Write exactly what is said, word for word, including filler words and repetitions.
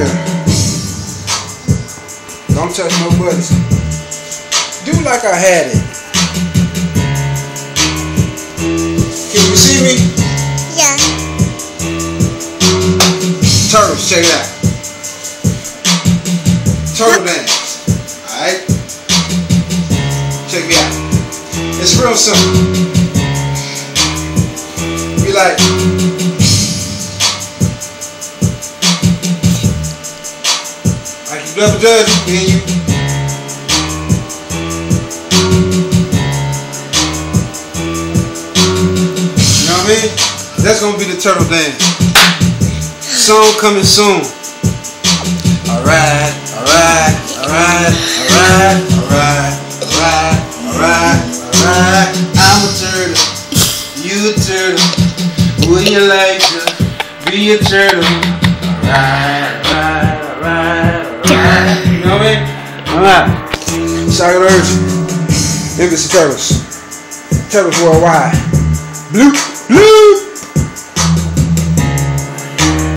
here. Don't touch no buttons. Do like I had it. Can you see me? Yeah. Turtles, check it out. Turtle dance. Alright? Check me out. It's real simple. Be like, like you double dutch, then you You know what I mean? That's gonna be the turtle dance. Song coming soon. Alright, alright, alright, alright, alright, alright, alright, alright. I'm a turtle, you a turtle. Wouldn't you like to be a turtle? Alright, alright, alright, alright. You know what I mean? Alright. Chocolate Urge. Memphis Turtles. Turtles Worldwide. Bloop.